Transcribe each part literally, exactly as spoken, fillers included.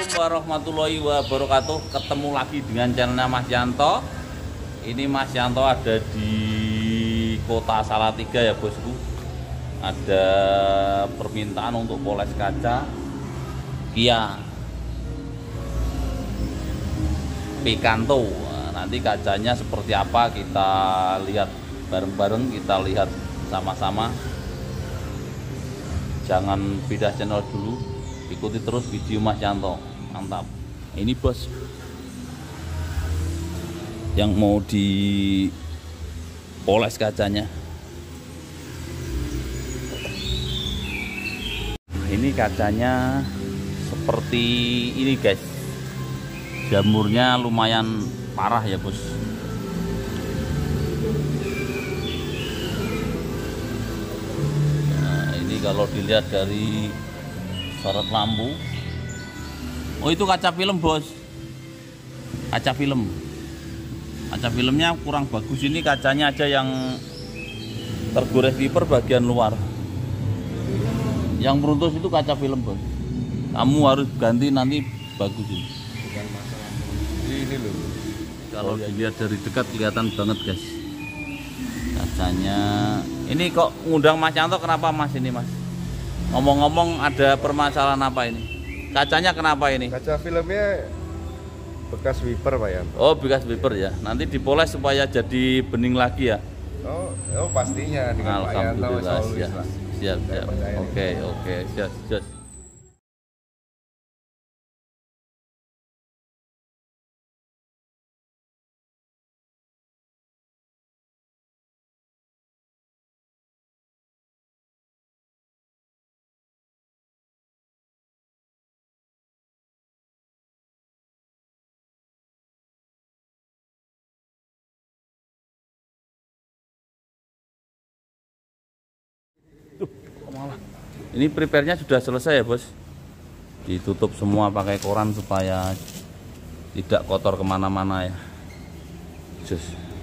warahmatullahi wabarakatuh. Ketemu lagi dengan channelnya Mas Yanto. Ini Mas Yanto ada di Kota Salatiga ya bosku. Ada permintaan untuk poles kaca Kia Picanto. Nah, nanti kacanya seperti apa kita lihat bareng-bareng, kita lihat sama-sama. Jangan pindah channel dulu, ikuti terus video Mas Yanto. Mantap. Ini bos yang mau dipoles kacanya. Nah, ini kacanya seperti ini guys. Jamurnya lumayan parah ya bos. Kalau dilihat dari sorot lampu, oh itu kaca film bos, kaca film, kaca filmnya kurang bagus. Ini kacanya aja yang tergores wiper bagian luar, yang beruntus itu kaca film bos. Kamu harus ganti nanti, bagus ini. Bukan masalah ini loh. Kalau dilihat dari dekat kelihatan banget guys kacanya. Ini kok ngundang Mas Yanto kenapa Mas ini Mas? Ngomong-ngomong ada permasalahan apa ini? Kacanya kenapa ini? Kaca filmnya bekas wiper Pak Yanto. Oh bekas wiper ya. Nanti dipoles supaya jadi bening lagi ya? Oh, oh pastinya dengan Pak Yanto. Siap, siap, siap. Oke, oke, siap, siap. Malah. Ini prepare-nya sudah selesai ya bos. Ditutup semua pakai koran supaya tidak kotor kemana-mana ya. Just.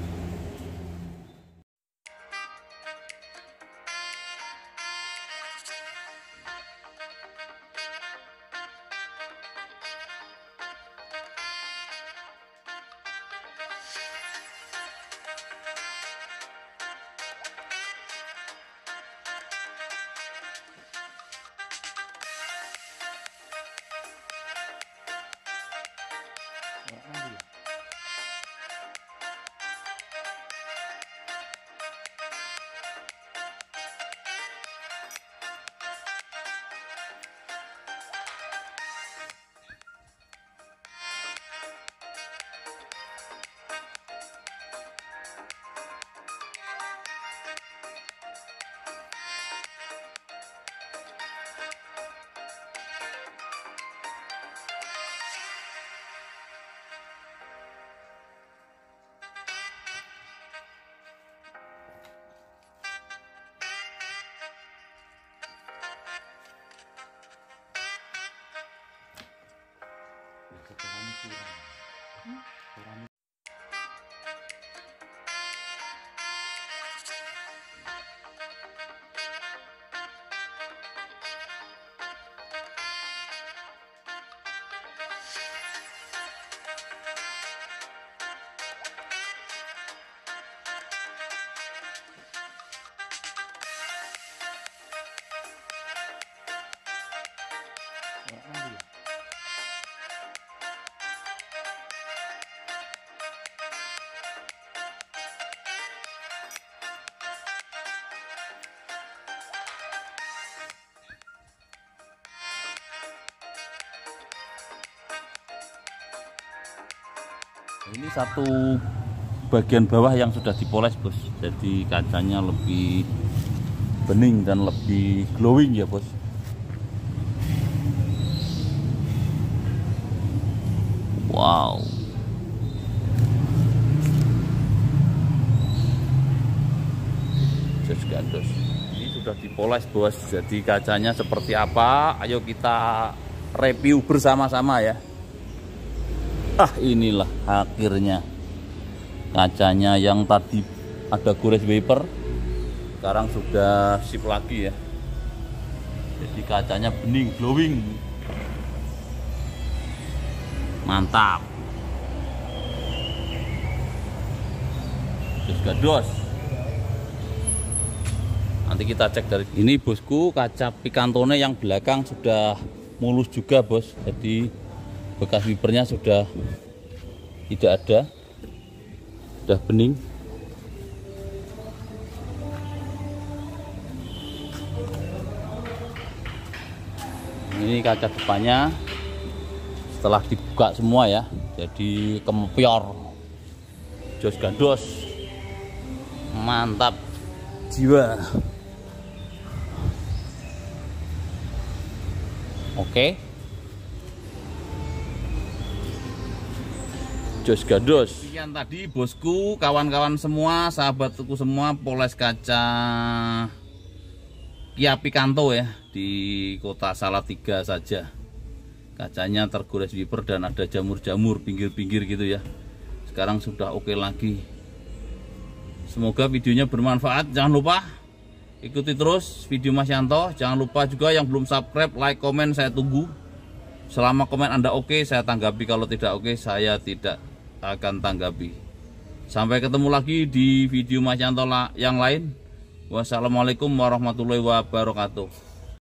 Ini satu bagian bawah yang sudah dipoles bos, jadi kacanya lebih bening dan lebih glowing ya bos. Wow. Jos gandos. Ini sudah dipoles bos, jadi kacanya seperti apa? Ayo kita review bersama-sama ya. Ah inilah akhirnya kacanya yang tadi ada gores wiper sekarang sudah sip lagi ya. Jadi kacanya bening glowing. Mantap. Jos gados. Nanti kita cek dari ini bosku, kaca pikantone yang belakang sudah mulus juga bos. Jadi bekas wipernya sudah tidak ada, sudah bening. Ini kaca depannya setelah dibuka semua ya, jadi kempior. Jos gados, mantap jiwa. Oke, jos gados. Sekian tadi bosku, kawan-kawan semua, sahabatku semua, poles kaca Kia Picanto ya di kota Salatiga saja. Kacanya tergores wiper dan ada jamur-jamur pinggir-pinggir gitu ya. Sekarang sudah oke lagi. Semoga videonya bermanfaat. Jangan lupa ikuti terus video Mas Yanto. Jangan lupa juga yang belum subscribe, like, komen, saya tunggu. Selama komen Anda oke, saya tanggapi. Kalau tidak oke, saya tidak akan tanggapi. Sampai ketemu lagi di video Mas Yanto yang lain. Wassalamualaikum warahmatullahi wabarakatuh.